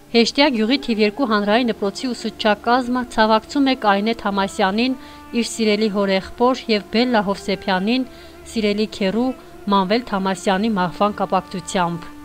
Հեշտյա գյուղի թիվ 2 հանրային դպրոցի ուսուցչակազմը ցավակցում է Կարինե Թամասյանին, իր սիրելի հորեղբոր եւ Բելլա Հովսեփյանին, սիրելի քեռու Մանվել Թամասյանի մահվան կապակցությամբ։